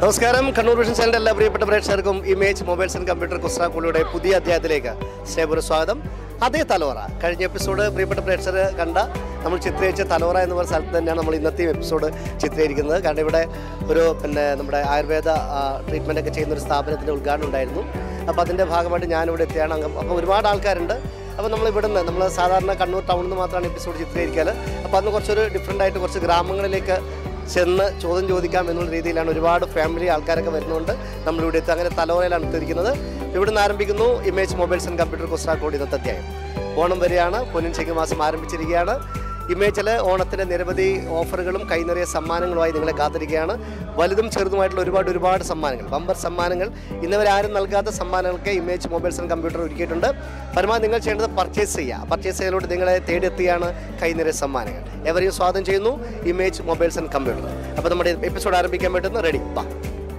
നമസ്കാരം. കണ്ണൂർ വിഷൻ ചാനലിൻ്റെ എല്ലാ പ്രിയപ്പെട്ട പ്രേക്ഷകർക്കും ഇമേജ് മൊബൈൽസ് ആൻഡ് കമ്പ്യൂട്ടർ കുസ്രാക്കുളിയുടെ പുതിയ അധ്യായത്തിലേക്ക് സ്നേഹപൂർവ്വ സ്വാഗതം. അതേ തലവറ കഴിഞ്ഞ എപ്പിസോഡ് പ്രിയപ്പെട്ട പ്രേക്ഷകർ കണ്ട നമ്മൾ ചിത്രീകരിച്ച തലവറ എന്ന് പറയുന്ന സ്ഥലത്ത് തന്നെയാണ് നമ്മൾ ഇന്നത്തെയും എപ്പിസോഡ് ചിത്രീകരിക്കുന്നത്. കാരണം ഇവിടെ ഒരു നമ്മുടെ ആയുർവേദ ട്രീറ്റ്മെൻറ്റൊക്കെ ചെയ്യുന്ന ഒരു സ്ഥാപനത്തിൻ്റെ ഉദ്ഘാടനം ഉണ്ടായിരുന്നു. അപ്പോൾ അതിൻ്റെ ഭാഗമായിട്ട് ഞാനിവിടെ എത്തിയാണ്. അപ്പോൾ ഒരുപാട് ആൾക്കാരുണ്ട്. അപ്പോൾ നമ്മൾ സാധാരണ കണ്ണൂർ ടൗണിൽ നിന്ന് മാത്രമാണ് എപ്പിസോഡ് ചിത്രീകരിക്കാറ്. അപ്പോൾ അന്ന് കുറച്ചൊരു ഡിഫറൻ്റായിട്ട് കുറച്ച് ഗ്രാമങ്ങളിലേക്ക് ചെന്ന് ചോദ്യം ചോദിക്കാം എന്നുള്ള രീതിയിലാണ് ഒരുപാട് ഫാമിലി ആൾക്കാരൊക്കെ വരുന്നുണ്ട്. നമ്മളിവിടെ എത്തി അങ്ങനെ തലവറയിലാണ് എത്തിയിരിക്കുന്നത്. ഇവിടെ നിന്ന് ആരംഭിക്കുന്നു ഇമേജ് മൊബൈൽസ് ആൻഡ് കമ്പ്യൂട്ടർ കുസ്രാക്കോട് ഇന്നത്തെ അധ്യായം. ഓണം വരെയാണ്, പൊന്നിൻ ചിങ്ങമാസം ആരംഭിച്ചിരിക്കുകയാണ്. ഇമേജിൽ ഓണത്തിൻ്റെ നിരവധി ഓഫറുകളും കൈനിറിയ സമ്മാനങ്ങളുമായി നിങ്ങളെ കാത്തിരിക്കുകയാണ്. വലുതും ചെറുതുമായിട്ടുള്ള ഒരുപാട് സമ്മാനങ്ങൾ, ബമ്പർ സമ്മാനങ്ങൾ, ഇന്നവരാരും നൽകാത്ത സമ്മാനങ്ങൾക്ക് ഇമേജ് മൊബൈൽസ് ആൻഡ് കമ്പ്യൂട്ടർ ഒരുക്കിയിട്ടുണ്ട്. പരമാവധി നിങ്ങൾ ചെയ്യേണ്ടത് പർച്ചേസ് ചെയ്യുക. പർച്ചേസ് ചെയ്യലോട്ട് നിങ്ങളെ തേടിയെത്തിയാണ് കൈനിറിയ സമ്മാനങ്ങൾ. എവരെയും സ്വാഗതം ചെയ്യുന്നു ഇമേജ് മൊബൈൽസ് ആൻഡ് കമ്പ്യൂട്ടർ. അപ്പോൾ നമ്മുടെ എപ്പിസോഡ് ആരംഭിക്കാൻ പറ്റുന്ന റെഡി വാ.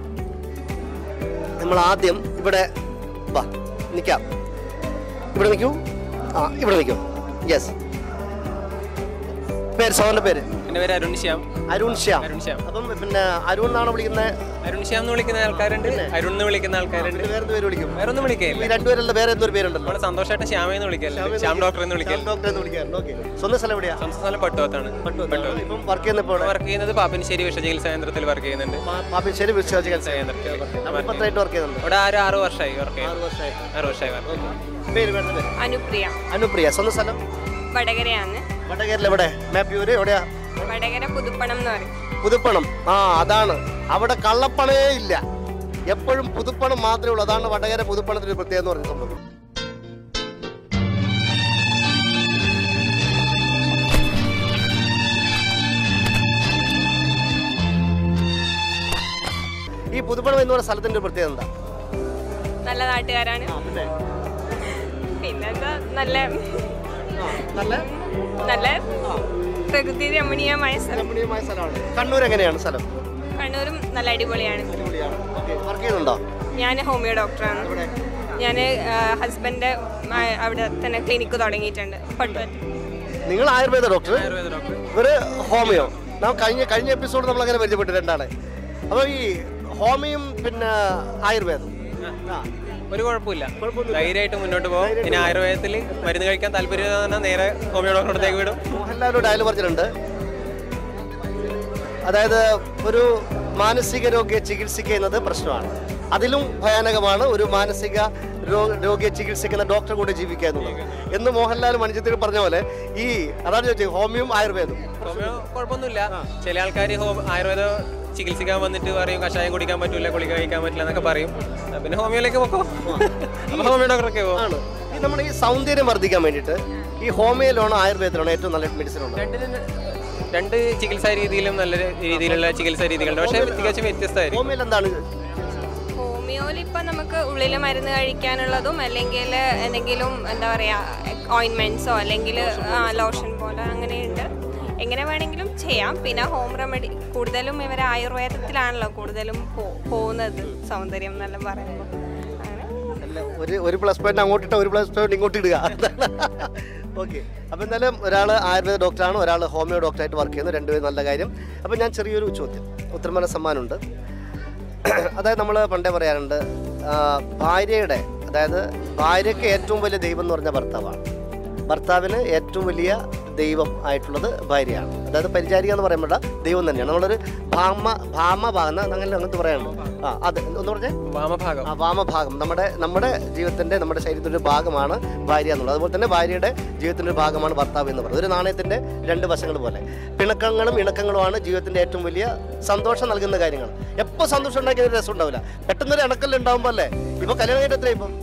നമ്മൾ ആദ്യം ഇവിടെ വാ നിൽക്കാം. ഇവിടെ നിൽക്കൂ. ഇവിടെ നിൽക്കൂ. യെസ്. പേര് സോറിന്റെ പേര്? എൻ്റെ പേര് അരുൺ ശ്യാം. അരുൺ ശ്യാം. അപ്പം പിന്നെ അരുൺ എന്നാണ് വിളിക്കുന്നത്? അരുൺ ശ്യാം എന്ന് വിളിക്കുന്ന ആൾക്കാരുണ്ട്, അരുൺ എന്ന് വിളിക്കുന്ന ആൾക്കാരുണ്ട്. വേറെ പേര് വിളിക്കും? വേറെ ഒന്നും വിളിക്കില്ല. രണ്ടുപേരല്ല, വേറെ എന്തൊരു പേരുണ്ടല്ലോ? നമ്മളെ സന്തോഷമായിട്ട് ശ്യാമെന്ന് വിളിക്കല്ലോ, ശ്യാം ഡോക്ടർ എന്ന് വിളിക്കാറുണ്ട്. സ്വന്തം സ്ഥലം എവിടെയാ? സ്വന്തം സ്ഥലം പട്ടുവത്താണ്. ഇപ്പം വർക്ക് ചെയ്യുന്നപ്പോൾ വർക്ക് ചെയ്യുന്നത് പാപ്പിനിശ്ശേരി വിഷചികിത്സാ കേന്ദ്രത്തിൽ വർക്ക് ചെയ്യുന്നുണ്ട്. പാപ്പിനിശ്ശേരി വിഷചികിത്സാ കേന്ദ്രത്തിൽ വർക്ക് ചെയ്യുന്നുണ്ട്. അവിടെ 6 വർഷമായി വർക്ക് ചെയ്യുന്നത്. 6 വർഷമായി അനുപ്രിയ. സ്വന്തം സ്ഥലം വടകരയാണ്. വടകരയിൽ എവിടെ? മാപ്യൂര് എവിടെയാ? വടകര പുതുപ്പണം എന്ന് പറയും. പുതുപ്പണം. അതാണ്. അവിടെ കള്ളപ്പണേ ഇല്ല, എപ്പോഴും പുതുപ്പണം മാത്രമേ ഉള്ളൂ. അതാണ് വടകര പുതുപ്പണത്തിന് പ്രത്യേകത എന്ന് പറഞ്ഞ സംഭവം. ഈ പുതുപ്പണം എന്ന് പറയുന്ന സ്ഥലത്തിന്റെ പ്രത്യേകത എന്താ? നല്ല നാട്ടുകാരാണ്. പിന്നെന്താ, നല്ല പ്രകൃതി രമണീയമായ സ്ഥലമാണ്. കണ്ണൂർ എങ്ങനെയാണ് സ്ഥലം? കണ്ണൂരും നല്ല അടിപൊളിയാണ്. വർക്ക് ചെയ്യുന്നുണ്ടോ? ഞാൻ ഹോമിയോ ഡോക്ടറാണ്. ഞാൻ ഹസ്ബൻഡ് അവിടെ തന്നെ ക്ലിനിക്ക് തുടങ്ങിയിട്ടുണ്ട്. നിങ്ങൾ ആയുർവേദ ഡോക്ടർ, ഇവര് ഹോമിയോ. കഴിഞ്ഞ എപ്പിസോഡ് നമ്മൾ അങ്ങനെ പരിചയപ്പെട്ടിട്ടുണ്ടാണ്. അപ്പോൾ ഈ ഹോമിയും പിന്നെ ആയുർവേദം ഒരു കുഴപ്പമില്ല, ധൈര്യമായിട്ട് മുന്നോട്ട് പോകും. പിന്നെ ആയുർവേദത്തിൽ മരുന്ന് കഴിക്കാൻ താല്പര്യം നേരെ ഹോമിയോ ഡോക്ടറടുത്തേക്ക് വിടും. മോഹൻലാലൊരു ഡയലോഗ് പറഞ്ഞിട്ടുണ്ട്, അതായത് ഒരു മാനസിക രോഗിയെ ചികിത്സിക്കുന്നത് പ്രശ്നമാണ്, അതിലും ഭയാനകമാണ് ഒരു മാനസിക രോഗിയെ ചികിത്സിക്കുന്ന ഡോക്ടർ കൂടെ ജീവിക്കുക എന്നുള്ളത് എന്ന് മോഹൻലാൽ മണിച്ചിത്തിൽ പറഞ്ഞ പോലെ ഈ അതാണ് ചോദിച്ചത്. ഹോമിയും ആയുർവേദം ഹോമിയോ കുഴപ്പമൊന്നുമില്ല. ചില ആൾക്കാർ ആയുർവേദ ചികിത്സിക്കാൻ വന്നിട്ട് പറയും കഷായം കുടിക്കാൻ പറ്റില്ല, ഗുളിക കഴിക്കാൻ പറ്റില്ല എന്നൊക്കെ പറയും. പിന്നെ ഹോമിയോയിലേക്ക് പോക്കോ, അപ്പോൾ ഹോമിയോ ഡോക്ടറൊക്കെ ആണ്. ഈ നമ്മുടെ ഈ സൗന്ദര്യം വർദ്ധിക്കാൻ വേണ്ടിയിട്ട് ഈ ഹോമിയോയിലാണോ ആയുർവേദത്തിലാണോ ഏറ്റവും നല്ല മെഡിസിൻ ഉണ്ട്? രണ്ട് ചികിത്സാ രീതിയിലും നല്ല രീതിയിലുള്ള ചികിത്സാ രീതികളുണ്ട്, പക്ഷേ തികച്ചും വ്യത്യസ്തമായിരിക്കും. ഹോമിയോയിൽ എന്താണ്? ഹോമിയോയിൽ ഇപ്പം നമുക്ക് ഉള്ളിൽ മരുന്ന് കഴിക്കാനുള്ളതും അല്ലെങ്കിൽ എന്തെങ്കിലും എന്താ പറയുക ഓയിൻമെൻറ്റ്സോ അല്ലെങ്കിൽ ലോഷൻ പോലെ അങ്ങനെയുണ്ട്, എങ്ങനെ വേണമെങ്കിലും ചെയ്യാം. പിന്നെ ഹോം റെമഡി കൂടുതലും ഇവർ ആയുർവേദത്തിലാണല്ലോ കൂടുതലും പോകുന്നത്, സൗന്ദര്യം എന്നെല്ലാം പറയുമ്പോൾ. ഒരു പ്ലസ് പോയിന്റ് അങ്ങോട്ടിട്ട് ഒരു പ്ലസ് പോയിന്റ് ഇങ്ങോട്ട് ഇടുക. ഓക്കെ. അപ്പോൾ എന്തായാലും ഒരാൾ ആയുർവേദ ഡോക്ടറാണ്, ഒരാൾ ഹോമിയോ ഡോക്ടറായിട്ട് വർക്ക് ചെയ്യുന്നു. രണ്ടുപേരും നല്ല കാര്യം. അപ്പോൾ ഞാൻ ചെറിയൊരു ചോദ്യം, ഉത്തരമന സമ്മാനമുണ്ട്. അതായത് നമ്മൾ പണ്ടേ പറയാറുണ്ട്, ഭാര്യയ്ക്ക് ഏറ്റവും വലിയ ദൈവം എന്ന് പറഞ്ഞാൽ ഭർത്താവാണ്. ഭർത്താവിന് ഏറ്റവും വലിയ ദൈവം ആയിട്ടുള്ളത് ഭാര്യയാണ്. അതായത് പരിചാരിക എന്ന് പറയുമ്പോൾ ദൈവം തന്നെയാണ്. നമ്മളൊരു ഭാമഭാഗം അങ്ങനത്തെ പറയാനുണ്ട്. അത് എന്ന് പറഞ്ഞാൽ വാമഭാഗം നമ്മുടെ ജീവിതത്തിൻ്റെ നമ്മുടെ ശരീരത്തിൻ്റെ ഒരു ഭാഗമാണ് ഭാര്യ എന്നുള്ളത്. അതുപോലെ തന്നെ ഭാര്യയുടെ ജീവിതത്തിൻ്റെ ഒരു ഭാഗമാണ് ഭർത്താവ് എന്ന് പറയുന്നത്. ഒരു നാണയത്തിൻ്റെ രണ്ട് വശങ്ങൾ പോലെ പിണക്കങ്ങളും ഇണക്കങ്ങളുമാണ് ജീവിതത്തിൻ്റെ ഏറ്റവും വലിയ സന്തോഷം നൽകുന്ന കാര്യങ്ങൾ. എപ്പോൾ സന്തോഷം ഉണ്ടാക്കിയ രസം ഉണ്ടാവില്ല, പെട്ടെന്നൊരു ഇണക്കല്ല് ഉണ്ടാകുമ്പോൾ അല്ലേ. ഇപ്പോൾ കല്യാണം കഴിഞ്ഞിട്ട് എത്രയും ഇപ്പം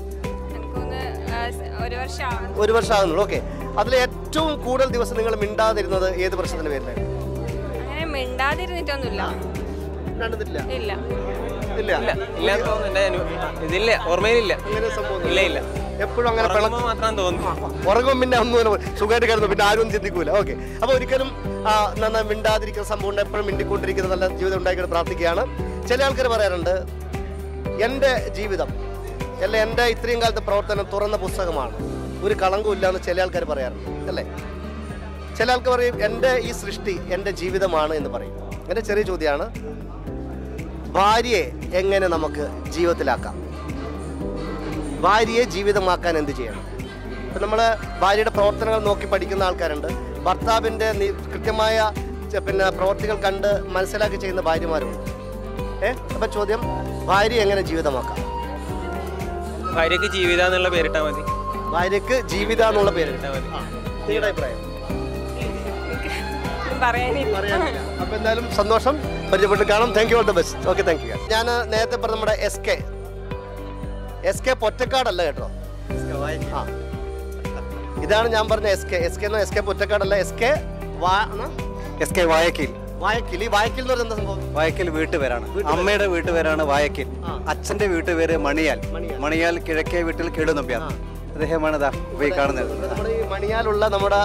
1 വർഷം ആകുന്നുള്ളൂ. ഓക്കെ. അതിൽ ഏറ്റവും കൂടുതൽ ദിവസം നിങ്ങൾ മിണ്ടാതിരുന്നത് ഏത് പ്രശ്നത്തിന് പേരിലാണ്? അങ്ങനെ മിണ്ടാതിരുന്നിട്ടൊന്നുമില്ല. എപ്പോഴും അങ്ങനെ ഉറങ്ങും, പിന്നെ ഒന്നും സുഖമായിട്ട് കിടന്നു, പിന്നെ ആരും ചിന്തിക്കൂല. ഓക്കെ. അപ്പോൾ ഒരിക്കലും നന്നായി മിണ്ടാതിരിക്കുന്ന സംഭവം എപ്പോഴും മിണ്ടിക്കൊണ്ടിരിക്കുന്ന നല്ല ജീവിതം ഉണ്ടാക്കി പ്രാർത്ഥിക്കുകയാണ്. ചില ആൾക്കാർ പറയാറുണ്ട്, എൻ്റെ ജീവിതം അല്ല എൻ്റെ ഇത്രയും കാലത്തെ പ്രവർത്തനം തുറന്ന പുസ്തകമാണ്, ഒരു കളങ്കവും ഇല്ല എന്ന് ചില ആൾക്കാർ പറയാറുണ്ട് അല്ലേ. ചില ആൾക്കാർ പറയും എൻ്റെ ഈ സൃഷ്ടി എൻ്റെ ജീവിതമാണ് എന്ന് പറയും. എൻ്റെ ചെറിയ ചോദ്യമാണ്, ഭാര്യയെ എങ്ങനെ നമുക്ക് ജീവിതത്തിലാക്കാം? ഭാര്യയെ ജീവിതമാക്കാൻ എന്ത് ചെയ്യണം? ഇപ്പം നമ്മൾ ഭാര്യയുടെ പ്രവർത്തനങ്ങൾ നോക്കി പഠിക്കുന്ന ആൾക്കാരുണ്ട്. ഭർത്താവിൻ്റെ കൃത്യമായ പിന്നെ പ്രവർത്തികൾ കണ്ട് മനസ്സിലാക്കി ചെയ്യുന്ന ഭാര്യമാരുണ്ട്. അപ്പം ചോദ്യം, ഭാര്യ എങ്ങനെ ജീവിതമാക്കാം? ഭാര്യക്ക് ജീവിത എന്നുള്ള പേരിട്ടാൽ മതി. ഭാര്യക്ക് ജീവിത എന്നുള്ള പേരിട്ടാൽ മതി. നിങ്ങളുടെ അഭിപ്രായം? പറയാനില്ല. അപ്പം എന്തായാലും സന്തോഷം, പരിചയപ്പെട്ട് കാണാം. Thank you, all the best. Okay, thank you. ഞാൻ നേരത്തെ പറഞ്ഞ നമ്മുടെ എസ് കെ പൊറ്റക്കാടല്ല കേട്ടോ. ആ, ഇതാണ് ഞാൻ പറഞ്ഞ എസ് കെ പൊറ്റക്കാടല്ല, എസ് കെ വായക്കിൽ. ഈ വായക്കിൽ എന്ന് പറയുന്നത് എന്താ സംഭവം? വായക്കൽ വീട്ടുപേരാണ്. അമ്മയുടെ വീട്ടുപേരാണ് വായക്കിൽ. അച്ഛന്റെ വീട്ടുപേര് മണിയാൽ കിഴക്കേ വീട്ടിൽ കേടുനമ്പ്യാർ. അദ്ദേഹമാണ് ഈ കാണുന്നത്. നമ്മുടെ ഈ മണിയാലുള്ള നമ്മുടെ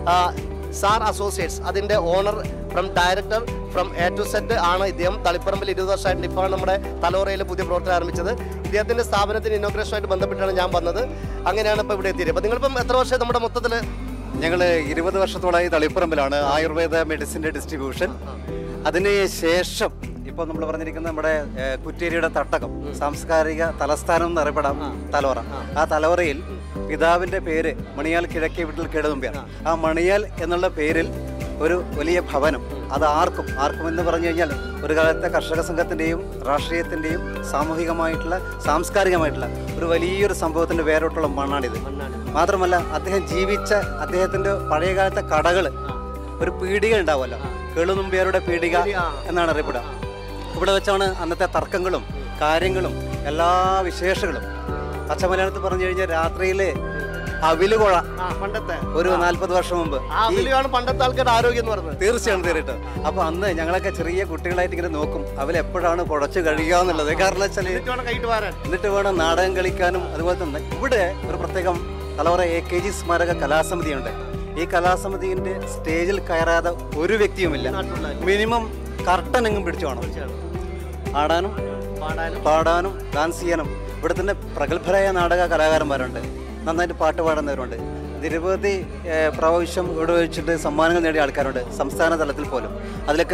സാർ അസോസിയേറ്റ്സ്, അതിന്റെ owner director from A to Z ആണ് ഇദ്ദേഹം. തളിപ്പറമ്പിൽ 20 വർഷമായിട്ട് ഇപ്പോൾ നമ്മുടെ തലോറയിൽ പുതിയ പ്രവർത്തനം ആരംഭിച്ചത്. ഇദ്ദേഹത്തിന്റെ സ്ഥാപനത്തിന് ഇനോഗ്രേഷനുമായിട്ട് ബന്ധപ്പെട്ടാണ് ഞാൻ വന്നത്. അങ്ങനെയാണ് ഇപ്പോൾ ഇവിടെ എത്തിയത്. അപ്പോൾ നിങ്ങളിപ്പം എത്ര വർഷം നമ്മുടെ മൊത്തത്തിൽ? ഞങ്ങൾ 20 വർഷത്തോളായി തളിപ്പറമ്പിലാണ് ആയുർവേദ മെഡിസിൻ്റെ ഡിസ്ട്രിബ്യൂഷൻ. അതിന് ശേഷം ഇപ്പോൾ നമ്മൾ പറഞ്ഞിരിക്കുന്ന നമ്മുടെ കുറ്റേരിയുടെ തട്ടകം, സാംസ്കാരിക തലസ്ഥാനം എന്നറിയപ്പെടാം തലോറ. ആ തലോറയിൽ പിതാവിൻ്റെ പേര് മണിയാൽ കിഴക്കേ വീട്ടിൽ കേടുനമ്പ്യാർ. ആ മണിയാൽ എന്നുള്ള പേരിൽ ഒരു വലിയ ഭവനം, അത് ആർക്കും എന്ന് പറഞ്ഞു കഴിഞ്ഞാൽ ഒരു കാലത്തെ കർഷക സംഘത്തിൻ്റെയും രാഷ്ട്രീയത്തിൻ്റെയും സാമൂഹികമായിട്ടുള്ള സാംസ്കാരികമായിട്ടുള്ള ഒരു വലിയൊരു സംഭവത്തിൻ്റെ വേരോട്ടുള്ള മണ്ണാണിത്. മാത്രമല്ല, അദ്ദേഹം ജീവിച്ച അദ്ദേഹത്തിൻ്റെ പഴയകാലത്തെ കടകൾ, ഒരു പീടിക ഉണ്ടാവുമല്ലോ, കേളുനമ്പ്യാരുടെ പീടിക എന്നാണ് അറിയപ്പെടുക. ഇവിടെ വെച്ചാണ് അന്നത്തെ തർക്കങ്ങളും കാര്യങ്ങളും എല്ലാ വിശേഷങ്ങളും. പച്ചമലയാളത്തിൽ പറഞ്ഞു കഴിഞ്ഞാൽ രാത്രിയിൽ അവിലുകൊഴ, പണ്ടത്തെ ഒരു 40 വർഷം മുമ്പ് പണ്ടത്തെ ആൾക്കാരുടെ ആരോഗ്യം എന്ന് പറഞ്ഞത്. തീർച്ചയായിട്ടും. അപ്പൊ അന്ന് ഞങ്ങളൊക്കെ ചെറിയ കുട്ടികളായിട്ട് ഇങ്ങനെ നോക്കും അവലെപ്പോഴാണ് കുഴച്ച് കഴിയുക എന്നുള്ളത്. കാരണം വെച്ചാൽ എന്നിട്ട് വേണം നാടകം കളിക്കാനും. അതുപോലെ തന്നെ ഇവിടെ ഒരു പ്രത്യേകം തലമുറ AKG സ്മാരക കലാസമിതിയുണ്ട്. ഈ കലാസമിതിന്റെ സ്റ്റേജിൽ കയറാതെ ഒരു വ്യക്തിയുമില്ല. മിനിമം കർട്ടനെങ്ങും പിടിച്ചു വേണം ആടാനും പാടാനും ഡാൻസ് ചെയ്യാനും. ഇവിടെ തന്നെ പ്രഗത്ഭരായ നാടക കലാകാരന്മാരുണ്ട്, നന്നായിട്ട് പാട്ട് പാടുന്നവരുണ്ട്. നിരവധി പ്രാവശ്യം ഇവിടെ വെച്ചിട്ട് സമ്മാനങ്ങൾ നേടിയ ആൾക്കാരുണ്ട്, സംസ്ഥാന തലത്തിൽ പോലും. അതിലൊക്കെ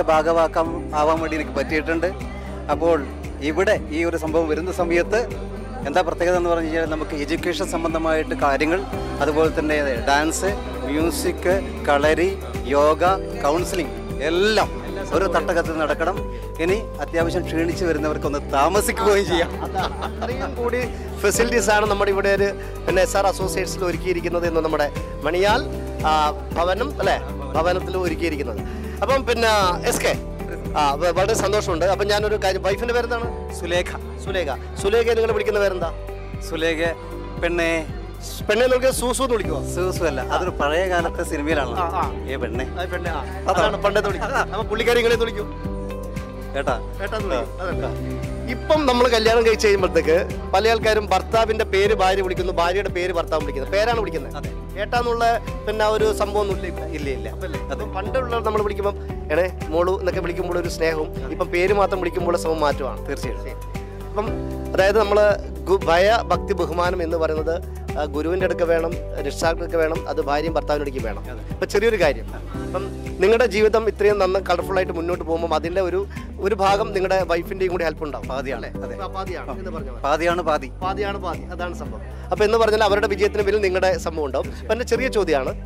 ആവാൻ വേണ്ടി എനിക്ക് പറ്റിയിട്ടുണ്ട്. അപ്പോൾ ഇവിടെ ഈ ഒരു സംഭവം വരുന്ന സമയത്ത് എന്താ പ്രത്യേകത എന്ന് പറഞ്ഞു കഴിഞ്ഞാൽ, നമുക്ക് എഡ്യൂക്കേഷൻ സംബന്ധമായിട്ട് കാര്യങ്ങൾ, അതുപോലെ തന്നെ dance, music, kalari, yoga, counselling എല്ലാം ഒരു തട്ടകത്തിൽ നടക്കണം. ഇനി അത്യാവശ്യം ക്ഷീണിച്ച് വരുന്നവർക്കൊന്ന് താമസിക്കുകയും ചെയ്യാം. അത്രയും കൂടി ഫെസിലിറ്റീസ് ആണ് നമ്മുടെ ഇവിടെ ഒരു SR അസോസിയേറ്റ്സിൽ ഒരുക്കിയിരിക്കുന്നത് എന്ന് നമ്മുടെ മണിയാൽ ഭവനം അല്ലേ, ഭവനത്തിൽ ഒരുക്കിയിരിക്കുന്നത്. അപ്പം പിന്നെ SK വളരെ സന്തോഷമുണ്ട്. അപ്പം ഞാനൊരു കാര്യം, വൈഫിന്റെ പേരെന്താണ്? സുലേഖ. നിങ്ങൾ വിളിക്കുന്ന പേരെന്താ? സുലേഖ. പെണ്ണെ നോക്കിയാൽ സൂസു എന്ന് വിളിക്കുവോ? സൂസു അല്ല, അതൊരു പഴയ കാലത്തെ സിനിമയിലാണല്ലോ. പെണ്ണെ അതാണ് പണ്ടത്തെ വിളിക്കുന്നത്. അപ്പൊ പുള്ളിക്കാരി ഇങ്ങളെ വിളിക്കും കേട്ടാ. ഇപ്പം നമ്മൾ കല്യാണം കഴിച്ച് കഴിയുമ്പോഴത്തേക്ക് പല ആൾക്കാരും ഭർത്താവിന്റെ പേര് ഭാര്യ വിളിക്കുന്നു, ഭാര്യയുടെ പേര് ഭർത്താവ് വിളിക്കുന്നത്. പേരാണ് വിളിക്കുന്നത്. ഏട്ടാന്നുള്ള പിന്നെ ഒരു സംഭവം ഒന്നും ഇല്ല. അപ്പം പണ്ടുള്ള നമ്മൾ വിളിക്കുമ്പോൾ മോളു എന്നൊക്കെ വിളിക്കുമ്പോൾ ഒരു സ്നേഹവും, ഇപ്പം പേര് മാത്രം വിളിക്കുമ്പോൾ സമം മാറ്റമാണ്. തീർച്ചയായിട്ടും. അപ്പം അതായത് നമ്മൾ ഭയ ഭക്തി ബഹുമാനം എന്ന് പറയുന്നത് ഗുരുവിൻ്റെ അടുക്ക വേണം, രക്ഷാകൾക്ക് വേണം, അത് ഭാര്യയും ഭർത്താവിൻ്റെ അടുക്ക് വേണം. അപ്പം ചെറിയൊരു കാര്യം, അപ്പം നിങ്ങളുടെ ജീവിതം ഇത്രയും കളർഫുള്ളായിട്ട് മുന്നോട്ട് പോകുമ്പോൾ അതിൻ്റെ ഒരു ഭാഗം നിങ്ങളുടെ വൈഫിൻ്റെയും കൂടി ഹെൽപ്പ് ഉണ്ടാവും. പാതിയാണ് പാതി. അതാണ് സംഭവം. അപ്പം എന്ന് പറഞ്ഞാൽ അവരുടെ വിജയത്തിന് പിന്നിൽ നിങ്ങളുടെ സംഭവം ഉണ്ടാവും. അപ്പം എൻ്റെ ചെറിയ ചോദ്യമാണ്,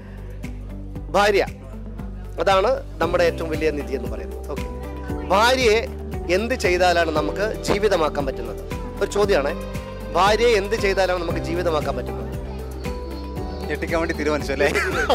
ഭാര്യ അതാണ് നമ്മുടെ ഏറ്റവും വലിയ നിധി എന്ന് പറയുന്നത്. ഓക്കെ, ഭാര്യയെ എന്ത് ചെയ്താലാണ് നമുക്ക് ജീവിതമാക്കാൻ പറ്റുന്നത്? ഒരു ചോദ്യമാണ്, ഭാര്യയെ എന്ത് ചെയ്താലാണ് നമുക്ക് ജീവിതമാക്കാൻ പറ്റുന്നത്? ഞെട്ടിക്കാൻ വേണ്ടി തീരുമാനിച്ചു അല്ലേ?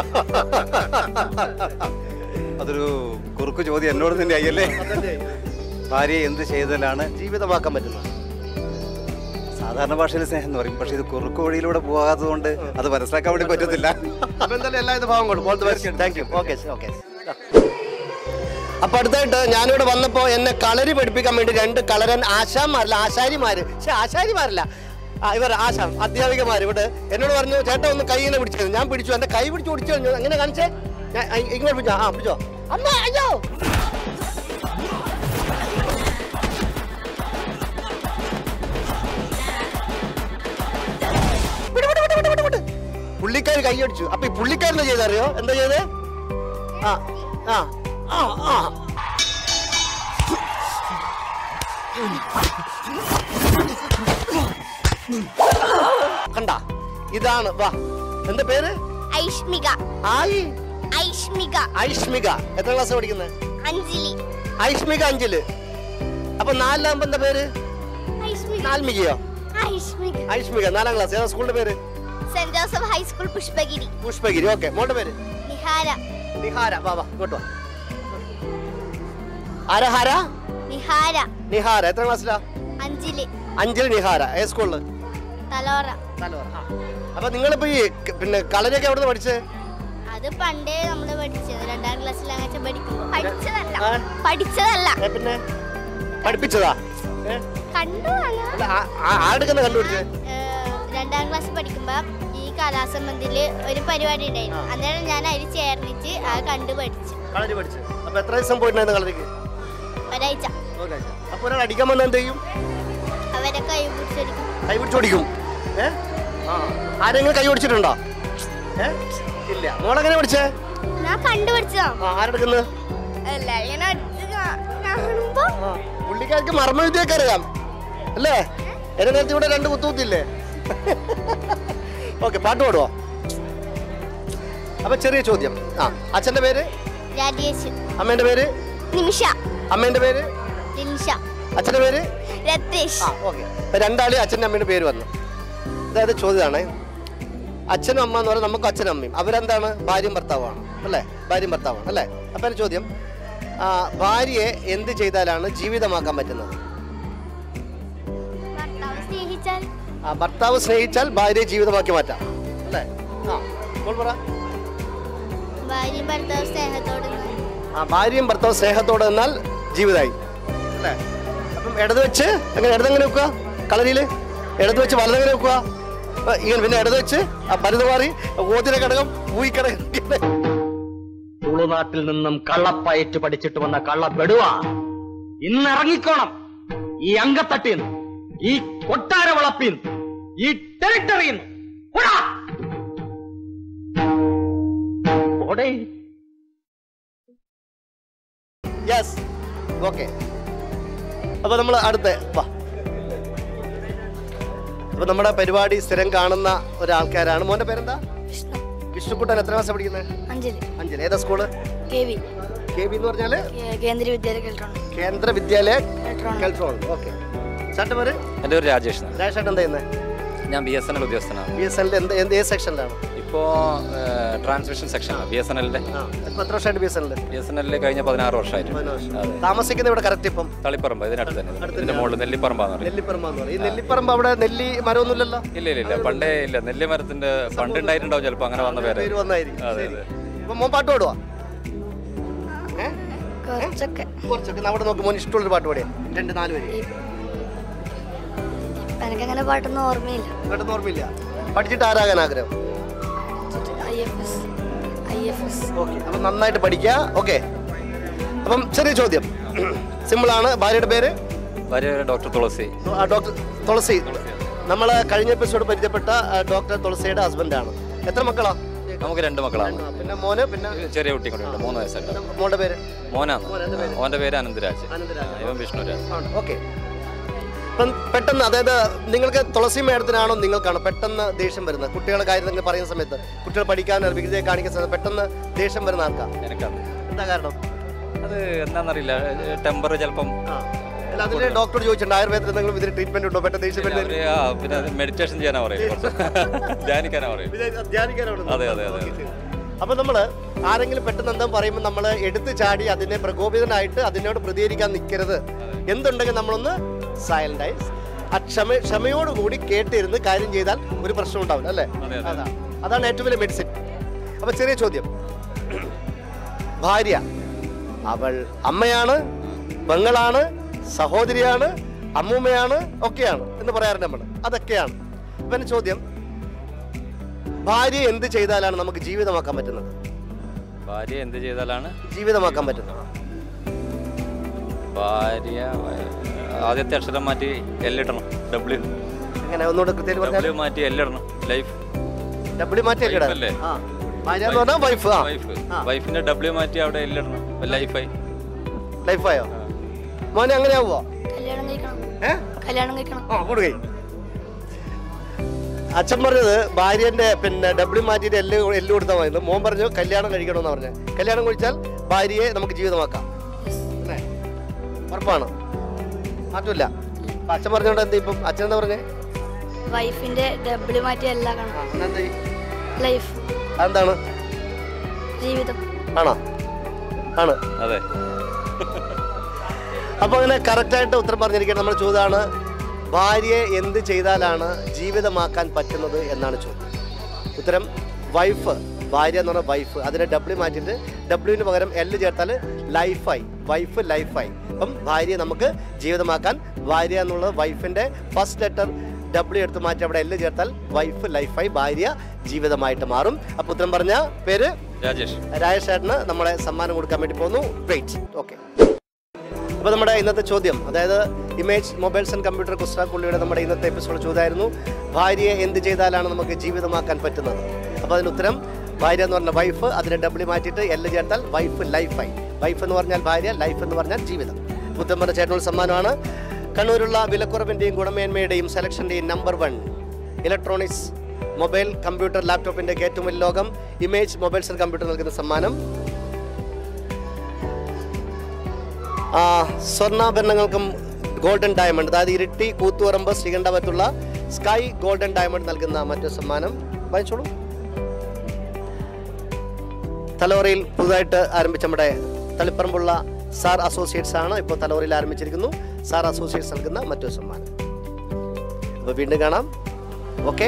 അതൊരു കുറുക്കു ചോദ്യം എന്നോട് തന്നെ ആയല്ലേ. ഭാര്യയെ എന്ത് ചെയ്താലാണ് ജീവിതമാക്കാൻ പറ്റുന്നത്? സാധാരണ ഭാഷയിൽ സ്നേഹം എന്ന് പറയും, പക്ഷെ ഇത് കുറുക്കു വഴിയിലൂടെ പോകാത്തത് കൊണ്ട് അത് മനസ്സിലാക്കാൻ വേണ്ടി പറ്റത്തില്ല. അപ്പൊ എന്തായാലും എല്ലാവിധ ഭാവങ്ങളും. Thank you. ഓക്കെ. അപ്പൊ അടുത്തായിട്ട് ഞാനിവിടെ വന്നപ്പോ എന്നെ കളരി പഠിപ്പിക്കാൻ വേണ്ടി 2 കളരൻ ആശാരിമാര് ഇവർ അധ്യാപികമാർ ഇവിടെ എന്നോട് പറഞ്ഞു, ചേട്ടാ ഒന്ന് കൈയിനെ പിടിച്ചത്. ഞാൻ പിടിച്ചു, എന്റെ കൈ പിടിച്ച് ഓടിച്ചു കഴിഞ്ഞു. എങ്ങനെ കാണിച്ചേ? ഇങ്ങനെ പിടിച്ചോ? പിടിച്ചോ. അമ്മ അയ്യോ. പുള്ളിക്കാർ കൈ അടിച്ചു. അപ്പൊ ഈ പുള്ളിക്കാരനെ ചെയ്തറിയോ എന്താ ചെയ്തേ? കണ്ട ഇതാണ്. വാ, എന്താ പേര്? ഐഷ്മിക. ഐഷ്മിക. ഐഷ്മിക എത്ര ക്ലാസ് പഠിക്കുന്നത്? അഞ്ജലി. ഐഷ്മിക അഞ്ചില്. അപ്പൊ 4 എന്താ പേര്? നാൽമികയോ? ഐഷ്മിക 4ാം ക്ലാസ്. ഏതാ സ്കൂളിന്റെ പേര്? Saint Joseph high school Pushpagiri. Pushpagiri. Okay. മോളുടെ പേര്? നിഹാര. നിഹാര. വാ വാ ഇങ്ങോട്ട് വാ. ആരഹാര? നിഹാര. നിഹാര എത്ര ക്ലാസ്സിലാ? അഞ്ചില് നിഹാര. ഏത് സ്കൂളില്? തലോറ. അപ്പൊ നിങ്ങളിപ്പോ ഈ പിന്നെ കളരിയൊക്കെ എവിടെ പഠിച്ചേ? അത് പണ്ടേ നമ്മള് പഠിച്ചത് 2ാം ക്ലാസ്സിലാണ് പഠിക്കുമ്പോ. പഠിച്ചതല്ല പിന്നെ പഠിപ്പിച്ചതാ? ആടുക്കുന്ന കണ്ടുപിടിച്ചേ? 2ാം ക്ലാസ് പഠിക്കുമ്പോ ഈ കലാസംബന്ധില് ഒരു പരിപാടി ഉണ്ടായിരുന്നു. അന്നേരം ഞാൻ അതിൽ ചേർന്നിട്ട് അത് കണ്ടു പഠിച്ചു. കളരി പഠിച്ചു. അപ്പൊ എത്ര ദിവസം പോയിട്ടുണ്ടായിരുന്നു കളരിക്ക്? ഒരാഴ്ച. അപ്പൊ ഒരാൾ അടിക്കാൻ വന്ന എന്ത് ചെയ്യും? അവരെ കൈ പിടിച്ചടിക്കും. കൈ പിടിച്ചോടിക്കും. ആരെങ്കിലും കൈ പിടിച്ചിട്ടുണ്ടോ? ഇല്ല. മോളെങ്ങനെ പഠിച്ചേ? ഞാൻ കണ്ടുപിടിച്ചതാ. ആരെടുക്കുന്നത്? പുള്ളിക്കാർക്ക് മർമ്മവിദ്യയൊക്കെ അറിയാം അല്ലേ? എന്നെ നേരത്തെ ഇവിടെ 2 കുത്തുകുത്തില്ലേ? ഓക്കെ. പാട്ട് പാടുവോ? അപ്പൊ ചെറിയ ചോദ്യം. അച്ഛന്റെ പേര്? രാജേഷ്. അമ്മേന്റെ പേര്? നിമിഷ. അമ്മേന്റെ പേര്? ലിൻഷ. അച്ഛന്റെ പേര്? രതീഷ്. ഓക്കെ. രണ്ടാളി അച്ഛൻ്റെ അമ്മയുടെ പേര് വന്നു. അതായത് ചോദ്യമാണ്, അച്ഛനും അമ്മ എന്ന് പറഞ്ഞാൽ നമുക്ക് അച്ഛനും അമ്മയും അവരെന്താണ്? ഭാര്യയും ഭർത്താവാണ് അല്ലേ? ഭാര്യയും ഭർത്താവാണ് അല്ലേ? അപ്പം എൻ്റെ ചോദ്യം, ഭാര്യയെ എന്ത് ചെയ്താലാണ് ജീവിതമാക്കാൻ പറ്റുന്നത്? ഭർത്താവ് സ്നേഹിച്ചാൽ ഭാര്യയെ ജീവിതമാക്കി മാറ്റാം അല്ലേ? ഭാര്യയും ഭർത്താവ് സ്നേഹത്തോടെ നിന്നാൽ ജീവിതമായി അല്ലേ? അപ്പം ഇടത് വെച്ച് ഇടതെങ്ങനെ വെക്കുക? കളരിയില് ഇടത് വെച്ച് വലതെങ്ങനെ വെക്കുക? ഇങ്ങനെ. പിന്നെ ഇടത് വെച്ച് പരുത് മാറി ഓതിര ഘടകം ഊയിക്കടകം. തുളുനാട്ടിൽ നിന്നും കള്ളപ്പയറ്റ് പഠിച്ചിട്ട് വന്ന കള്ളപ്പെടുവ ഇന്ന് ഇറങ്ങിക്കോണം. ഈ അങ്കത്തട്ടിന്ന്, ഈ കൊട്ടാര വളപ്പിന്ന്, ഈ ടെറിട്ടറിന്ന്. യെസ്. ഓക്കെ. അപ്പൊ നമ്മൾ അടുത്ത വാ. അപ്പൊ നമ്മുടെ പരിപാടി സ്ഥിരം കാണുന്ന ഒരാൾക്കാരാണ്. മോന്റെ പേരെന്താ? വിഷ്ണുക്കുട്ടൻ. എത്ര ക്ലാസ് പഠിക്കുന്നത്? അഞ്ചില്. ഏതാ സ്കൂള്? കെ വി എന്ന് പറഞ്ഞാല് കേന്ദ്ര വിദ്യാലയ കെൽട്രോൺ. ഓക്കെ. ചേട്ടൻ്റെ പേര്? എൻ്റെ പേര് രാജേഷ്. രാജേഷ് ചേട്ടൻ എന്താ ചെയ്യുന്നത്? ഞാൻ BSNL ഉദ്യോഗസ്ഥനാണ്. BSNL ഏത് സെക്ഷനിലാണ്? ഇപ്പോൾ ട്രാൻസ്മിഷൻ സെക്ഷനാണ് BSNL-ന്റെ. എത്ര വർഷമായിട്ട് BSNL കഴിഞ്ഞ 16 വർഷമായിട്ട്. താമസിക്കുന്നത് ഇവിടെ കറക്റ്റ് ഇപ്പം? തളിപ്പറമ്പ്. ഇതിനടുത്ത് തന്നെ. ഇതിന്റെ മുകളിൽ നെല്ലിപ്പറമ്പാന്ന് പറയും. ഈ നെല്ലിപ്പറമ്പ് അവിടെ നെല്ലി മരമൊന്നുമില്ലല്ലോ? ഇല്ല പണ്ടേ ഇല്ല. നെല്ലി മരത്തിന്റെ പണ്ട് ഉണ്ടായിട്ടുണ്ടാവും ചിലപ്പോൾ, അങ്ങനെ വന്ന പേര്. അതെ. ഇപ്പൊ മോൻ പാട്ട് പാടുവാ? കുറച്ചൊക്കെ. അവിടെ നോക്കി മോൻ ഇഷ്ടമുള്ളൊരു പാട്ട് പാടിയാ 2-4 വരി. എനിക്കങ്ങനെ പാട്ടൊന്നും ഓർമ്മയില്ല. ഓർമ്മയില്ല. പഠിച്ചിട്ട് ആരാകാൻ ആഗ്രഹം? IFS. ഓക്കെ. അപ്പം നന്നായിട്ട് പഠിക്കുക. ഓക്കെ. അപ്പം ചെറിയ ചോദ്യം, സിമ്പിളാണ്. ഭാര്യയുടെ പേര്? ഭാര്യ ഡോക്ടർ തുളസി. ഡോക്ടർ തുളസി. നമ്മൾ കഴിഞ്ഞ എപ്പിസോഡ് പരിചയപ്പെട്ട ഡോക്ടർ തുളസിയുടെ ഹസ്ബൻഡാണ്. എത്ര മക്കളാ? നമുക്ക് 2 മക്കളാണ്. പിന്നെ മോന്? പിന്നെ ചെറിയ കുട്ടി കൂടെ ഉണ്ട്, 3 വയസ്സുണ്ട്. മോളുടെ പേര്? മോനാണ്. മോന്റെ പേര് അനന്തരാജ്. ഇവൻ വിഷ്ണുരാജ്. ഓക്കെ. അപ്പം പെട്ടെന്ന്, അതായത് നിങ്ങൾക്ക് തുളസി മേഡത്തിനാണോ നിങ്ങൾക്കാണോ പെട്ടെന്ന് ദേഷ്യം വരുന്നത്? കുട്ടികളുടെ കാര്യം പറയുന്ന സമയത്ത്, കുട്ടികൾ പഠിക്കാൻ വികൃതിയെ കാണിക്കുന്ന സമയത്ത് പെട്ടെന്ന് ദേഷ്യം വരുന്ന ആർക്കാണ്? എനിക്കാണ്. എന്താ കാരണം? അത് എന്താണെന്നറിയില്ല, ടെമ്പർ ചിലപ്പം. അതിന് ഡോക്ടർ ചോദിച്ചിട്ടുണ്ട് ആയുർവേദത്തിൽ എന്തെങ്കിലും ഇതിന് ട്രീറ്റ്മെന്റ് ഉണ്ടോ? പെട്ടെന്ന് ദേഷ്യം വരുന്നത്? പിന്നെ മെഡിറ്റേഷൻ ചെയ്യാനാ പറയും, ധ്യാനിക്കാനാ പറയും. അതെ. അപ്പൊ നമ്മള് ആരെങ്കിലും പെട്ടെന്ന് എന്താ പറയുമ്പോൾ നമ്മൾ എടുത്തു ചാടി അതിനെ പ്രകോപിതനായിട്ട് അതിനോട് പ്രതികരിക്കാൻ നിൽക്കരുത്. എന്തുണ്ടെങ്കിൽ നമ്മളൊന്ന് സൈലന്റായി ക്ഷമയോടുകൂടി കേട്ടിരുന്ന് കാര്യം ചെയ്താൽ ഒരു പ്രശ്നം ഉണ്ടാവില്ല അല്ലേ? അതാണ് ഏറ്റവും വലിയ മെഡിസിൻ. അപ്പൊ ചെറിയ ചോദ്യം, ഭാര്യ അവൾ അമ്മയാണ്, പെങ്ങളാണ്, സഹോദരിയാണ്, അമ്മൂമ്മയാണ്, ഒക്കെയാണ് എന്ന് പറയാറുണ്ട് നമ്മൾ. അതൊക്കെയാണ്. അപ്പൊ എന്റെ ചോദ്യം, ഭാര്യ എന്ത് ചെയ്താലാണ് നമുക്ക് ജീവിതമാക്കാൻ പറ്റുന്നത്? ഭാര്യ എന്ത് ചെയ്താലാണ് ജീവിതമാക്കാൻ പറ്റുന്നത്? ഭാര്യ ആദ്യത്തെ അക്ഷരം മാറ്റി എല്ലിടണം. W. എങ്ങനെ ഒന്നുകൂടെ കൃത്യമായിട്ട് പറഞ്ഞാൽ? W മാറ്റി എല്ലിടണം. ലൈഫ്. W മാറ്റി എല്ലിടണം. ഭാര്യ എന്ന് പറഞ്ഞാൽ വൈഫ്. വൈഫിന്റെ W മാറ്റി അവിടെ എല്ലിടണം. ലൈഫായി. ലൈഫായോ? മോനെ അങ്ങനെ ആവുമോ? കല്യാണം കഴിക്കണം. കല്യാണം കഴിക്കണം. കൊടുക്കൈ. അച്ഛൻ പറഞ്ഞത് ഭാര്യന്റെ പിന്നെ ഡബ്ല്യു മാറ്റിയിട്ട് എല്ലാം കൊടുത്താൽ മതി. മോൻ പറഞ്ഞു കല്യാണം കഴിക്കണമെന്ന് പറഞ്ഞു. കല്യാണം കഴിച്ചാൽ ഭാര്യയെ നമുക്ക് ജീവിതമാക്കാം അല്ലേ? ഉറപ്പാണ്, മാറ്റമില്ല. അച്ഛൻ പറഞ്ഞോണ്ട് എന്ത് ഇപ്പം അച്ഛൻ എന്താ പറഞ്ഞേ? വൈഫിന്റെ ഡബ്ല്യു മാറ്റി എല്ലാം കാണാം. ലൈഫ് അതെന്താണ്? ജീവിതം ആണോ? ആണ്. അതെ. അപ്പൊ അങ്ങനെ കറക്റ്റായിട്ട് ഉത്തരം പറഞ്ഞിരിക്കുന്നത് നമ്മുടെ ചോദ്യമാണ്, ഭാര്യയെ എന്ത് ചെയ്താലാണ് ജീവിതമാക്കാൻ പറ്റുന്നത് എന്നാണ് ചോദ്യം. ഉത്തരം വൈഫ്. ഭാര്യ എന്ന് പറഞ്ഞാൽ വൈഫ്, അതിനെ ഡബ്ല്യു മാറ്റിയിട്ട് ഡബ്ല്യുവിന് പകരം എല്ല് ചേർത്താൽ ലൈഫായി. വൈഫ് ലൈഫായി. അപ്പം ഭാര്യയെ നമുക്ക് ജീവിതമാക്കാൻ ഭാര്യ എന്നുള്ളത് വൈഫിന്റെ ഫസ്റ്റ് ലെറ്റർ ഡബ്ല്യു എടുത്ത് മാറ്റി അവിടെ എല്ല് ചേർത്താൽ വൈഫ് ലൈഫായി, ഭാര്യ ജീവിതമായിട്ട് മാറും. അപ്പൊ ഉത്തരം പറഞ്ഞ പേര് രാജേഷ് ചേട്ടന് നമ്മളെ സമ്മാനം കൊടുക്കാൻ വേണ്ടി പോകുന്നു. വെയിറ്റ്. ഓക്കെ. അപ്പോൾ നമ്മുടെ ഇന്നത്തെ ചോദ്യം, അതായത് ഇമേജ് മൊബൈൽസ് ആൻഡ് കമ്പ്യൂട്ടർ കുസ്രാക്കുള്ളിയുടെ നമ്മുടെ ഇന്നത്തെ എപ്പിസോഡ് ചോദ്യമായിരുന്നു, ഭാര്യയെ എന്ത് ചെയ്താലാണ് നമുക്ക് ജീവിതമാക്കാൻ പറ്റുന്നത്. അപ്പോൾ അതിന് ഉത്തരം ഭാര്യ എന്ന് പറഞ്ഞാൽ വൈഫ്, അതിനെ ഡബ്ല്യു മാറ്റിയിട്ട് എല്ല് ചേർത്താൽ വൈഫ് ലൈഫായി. വൈഫ് എന്ന് പറഞ്ഞാൽ ഭാര്യ, ലൈഫ് എന്ന് പറഞ്ഞാൽ ജീവിതം. ഉത്തരം പറഞ്ഞ ചേട്ടനുള്ള സമ്മാനമാണ് കണ്ണൂരുള്ള വിലക്കുറവിൻ്റെയും ഗുണമേന്മയുടെയും സെലക്ഷൻ്റെയും നമ്പർ 1 ഇലക്ട്രോണിക്സ് മൊബൈൽ കമ്പ്യൂട്ടർ ലാപ്ടോപ്പിൻ്റെ ഏറ്റവും വലിയ ലോകം ഇമേജ് മൊബൈൽസ് ആൻഡ് കമ്പ്യൂട്ടർ നൽകുന്ന സമ്മാനം. സ്വർണ്ണാഭരണങ്ങൾക്കും ഗോൾഡൻ ഡയമണ്ട്, അതായത് ഇരിട്ടി, കൂത്തുപറമ്പ്, ശ്രീകണ്ഠപുരത്തുള്ള സ്കൈ ഗോൾഡൻ ഡയമണ്ട് നൽകുന്ന മറ്റൊരു സമ്മാനം വാങ്ങിച്ചോളൂ. തലവറയിൽ പുതുതായിട്ട് ആരംഭിച്ച നമ്മുടെ തളിപ്പറമ്പുള്ള സാർ അസോസിയേറ്റ്സ് ആണ് ഇപ്പോൾ തലവറയിൽ ആരംഭിച്ചിരിക്കുന്നു. സാർ അസോസിയേറ്റ്സ് നൽകുന്ന മറ്റൊരു സമ്മാനം. അപ്പോൾ വീണ്ടും കാണാം. ഓക്കെ.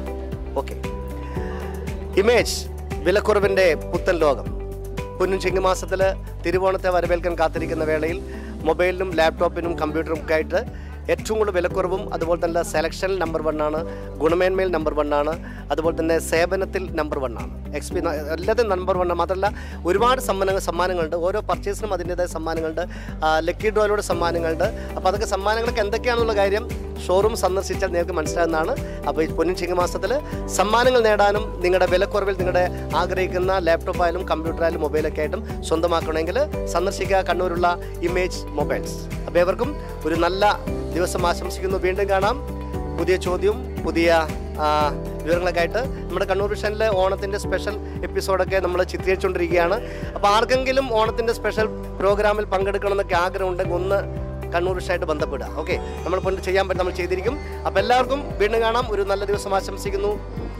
ഇമേജ് വിലക്കുറവിൻ്റെ പുത്തൻ ലോകം. പൊന്നും ചിങ്ങമാസത്തിൽ തിരുവോണത്തെ വരവേൽക്കാൻ കാത്തിരിക്കുന്ന വേളയിൽ മൊബൈലിനും ലാപ്ടോപ്പിനും കമ്പ്യൂട്ടറും ഒക്കെ ആയിട്ട് ഏറ്റവും കൂടുതൽ വിലക്കുറവും അതുപോലെ തന്നെ സെലക്ഷനിൽ നമ്പർ 1 ആണ്, ഗുണമേന്മയിൽ നമ്പർ 1 ആണ്, അതുപോലെ തന്നെ സേവനത്തിൽ നമ്പർ 1 ആണ്, എല്ലാത്തിനും നമ്പർ 1 മാത്രമല്ല ഒരുപാട് സമ്മാനങ്ങളുണ്ട്. ഓരോ പർച്ചേസിനും അതിൻ്റേതായ സമ്മാനങ്ങളുണ്ട്, ലക്കി ഡ്രോയിലൂടെ സമ്മാനങ്ങളുണ്ട്. അപ്പോൾ അതൊക്കെ സമ്മാനങ്ങളൊക്കെ എന്തൊക്കെയാണെന്നുള്ള കാര്യം ഷോറൂം സന്ദർശിച്ചാൽ നിങ്ങൾക്ക് മനസ്സിലാകുന്നതാണ്. അപ്പോൾ ഈ പൊന്നിൻ ചിങ്ങമാസത്തിൽ സമ്മാനങ്ങൾ നേടാനും നിങ്ങളുടെ വിലക്കുറവിൽ നിങ്ങളുടെ ആഗ്രഹിക്കുന്ന ലാപ്ടോപ്പ് ആയാലും കമ്പ്യൂട്ടർ ആയാലും മൊബൈലൊക്കെ ആയിട്ടും സ്വന്തമാക്കണമെങ്കിൽ സന്ദർശിക്കുക കണ്ണൂരുള്ള ഇമേജ് മൊബൈൽസ്. അപ്പോൾ ഏവർക്കും ഒരു നല്ല ദിവസം ആശംസിക്കുന്നു. വീണ്ടും കാണാം. പുതിയ ചോദ്യവും പുതിയ വിവരങ്ങളൊക്കെ ആയിട്ട് നമ്മുടെ കണ്ണൂർ വിഷനിലെ ഓണത്തിൻ്റെ സ്പെഷ്യൽ എപ്പിസോഡൊക്കെ നമ്മൾ ചിത്രീകരിച്ചുകൊണ്ടിരിക്കുകയാണ്. അപ്പോൾ ആർക്കെങ്കിലും ഓണത്തിൻ്റെ സ്പെഷ്യൽ പ്രോഗ്രാമിൽ പങ്കെടുക്കണം എന്നൊക്കെ ആഗ്രഹമുണ്ടെങ്കിൽ ഒന്ന് കണ്ണൂർ വിഷയമായിട്ട് ബന്ധപ്പെടുക. ഓക്കെ, നമ്മൾ ചെയ്യാൻ പറ്റും, നമ്മൾ ചെയ്തിരിക്കും. അപ്പോൾ എല്ലാവർക്കും വീണ്ടും കാണാം. ഒരു നല്ല ദിവസം ആശംസിക്കുന്നു.